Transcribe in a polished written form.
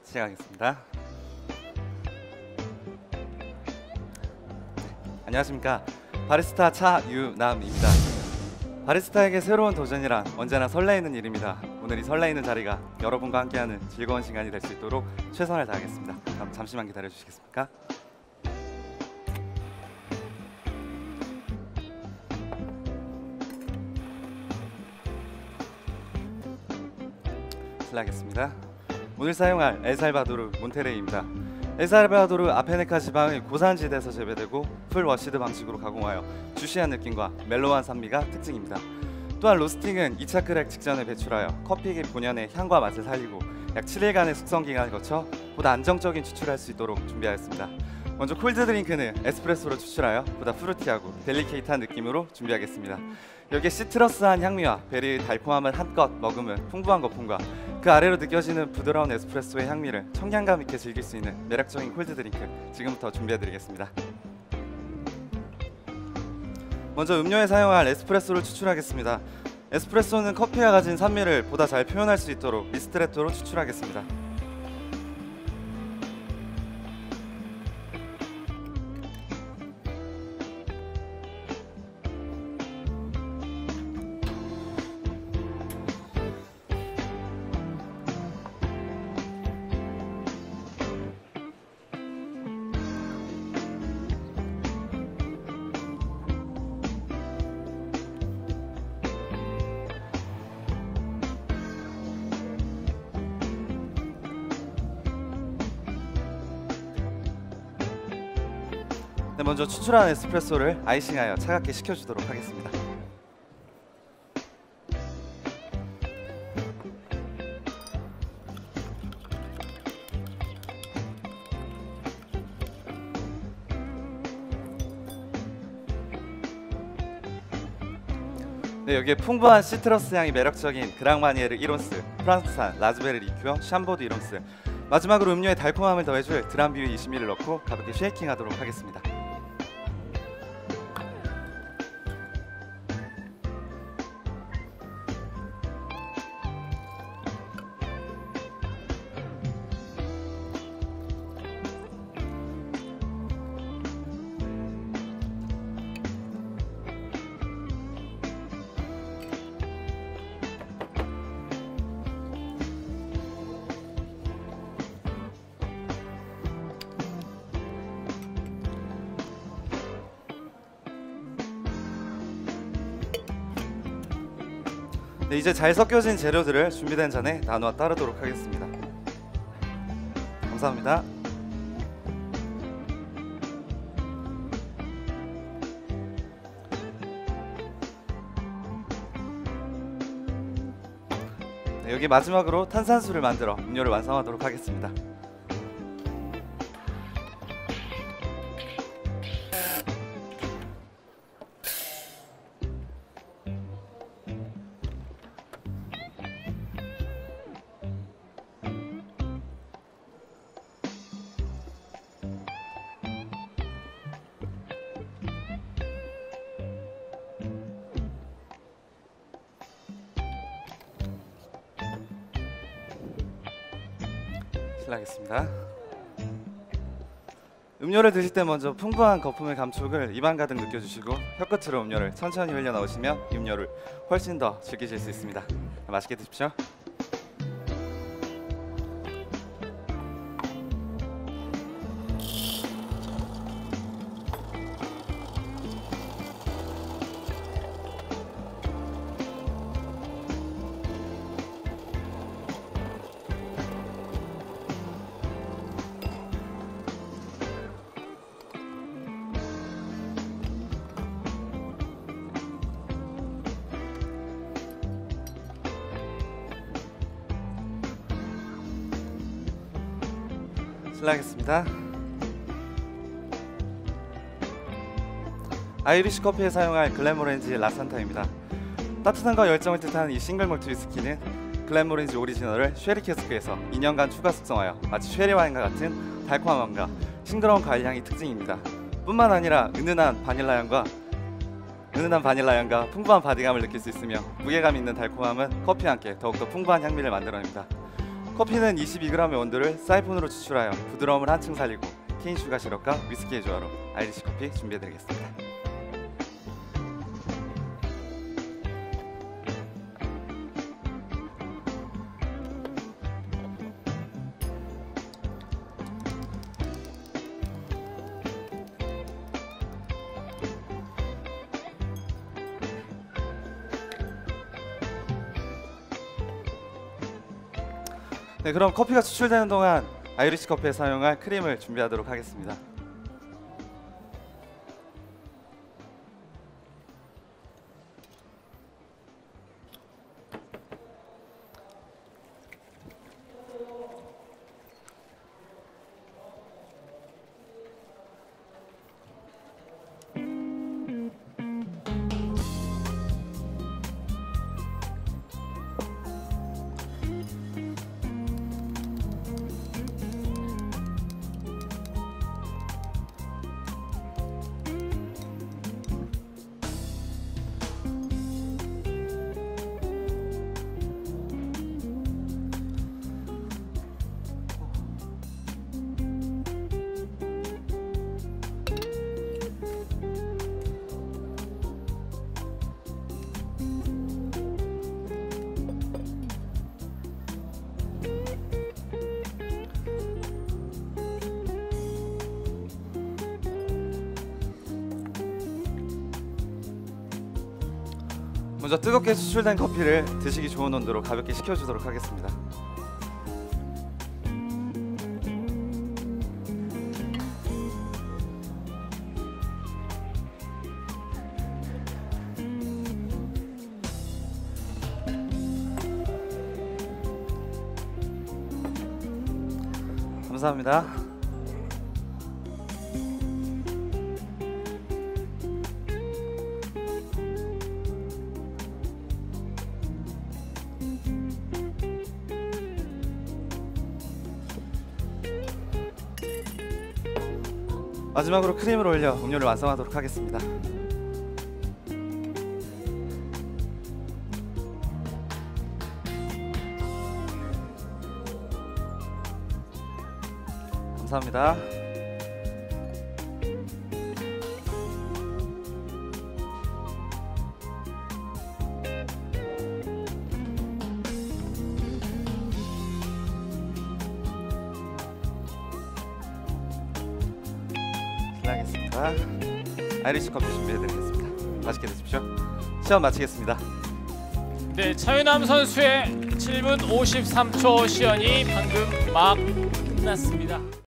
시작하겠습니다. 안녕하십니까. 바리스타 차유남입니다. 바리스타에게 새로운 도전이란 언제나 설레이는 일입니다. 오늘 이 설레이는 자리가 여러분과 함께하는 즐거운 시간이 될 수 있도록 최선을 다하겠습니다. 그럼 잠시만 기다려 주시겠습니까? 실례하겠습니다. 오늘 사용할 엘살바도르 몬테레이입니다. 엘살바도르 아페네카 지방의 고산지대에서 재배되고 풀워시드 방식으로 가공하여 주시한 느낌과 멜로우한 산미가 특징입니다. 또한 로스팅은 2차 크랙 직전에 배출하여 커피 본연의 향과 맛을 살리고 약 7일간의 숙성 기간을 거쳐 보다 안정적인 추출할 수 있도록 준비하였습니다. 먼저 콜드 드링크는 에스프레소로 추출하여 보다 프루티하고 델리케이트한 느낌으로 준비하겠습니다. 여기에 시트러스한 향미와 베리의 달콤함을 한껏 머금은 풍부한 거품과 그 아래로 느껴지는 부드러운 에스프레소의 향미를 청량감 있게 즐길 수 있는 매력적인 콜드 드링크 지금부터 준비해드리겠습니다. 먼저 음료에 사용할 에스프레소를 추출하겠습니다. 에스프레소는 커피가 가진 산미를 보다 잘 표현할 수 있도록 리스트레토로 추출하겠습니다. 네, 먼저 추출한 에스프레소를 아이싱하여 차갑게 식혀주도록 하겠습니다. 네, 여기에 풍부한 시트러스 향이 매력적인 그랑마니에르 1온스, 프랑스산 라즈베리 리큐어 샴보드 1온스, 마지막으로 음료에 달콤함을 더해줄 드람뷰 20ml 넣고 가볍게 쉐이킹하도록 하겠습니다. 네, 이제 잘 섞여진 재료들을 준비된 잔에 나누어 따르도록 하겠습니다. 감사합니다. 네, 여기 마지막으로 탄산수를 만들어 음료를 완성하도록 하겠습니다. 실례하겠습니다. 음료를 드실 때 먼저 풍부한 거품의 감촉을 입안 가득 느껴주시고 혀끝으로 음료를 천천히 흘려 넣으시면 이 음료를 훨씬 더 즐기실 수 있습니다. 맛있게 드십시오. 실례하겠습니다. 아이리쉬 커피에 사용할 글렌모렌지 라산타입니다. 따뜻함과 열정을 뜻하는 이 싱글 몰트 위스키는 글렌모렌지 오리지널을 쉐리 캐스크에서 2년간 추가 숙성하여 마치 쉐리 와인과 같은 달콤함과 싱그러운 과일 향이 특징입니다. 뿐만 아니라 은은한 바닐라 향과 풍부한 바디감을 느낄 수 있으며 무게감 있는 달콤함은 커피와 함께 더욱더 풍부한 향미를 만들어냅니다. 커피는 22g의 온도를 사이폰으로 추출하여 부드러움을 한층 살리고 케인 슈가 시럽과 위스키의 조화로 아이리시 커피 준비해드리겠습니다. 네, 그럼 커피가 추출되는 동안 아이리시 커피에 사용할 크림을 준비하도록 하겠습니다. 먼저 뜨겁게 추출된 커피를 드시기 좋은 온도로 가볍게 식혀주도록 하겠습니다. 감사합니다. 마지막으로 크림을 올려 음료를 완성하도록 하겠습니다. 감사합니다. 실례하겠습니다. 아이리시 커피 준비해드리겠습니다. 맛있게 드십시오. 시험 마치겠습니다. 네, 차윤남 선수의 7분 53초 시연이 방금 막 끝났습니다.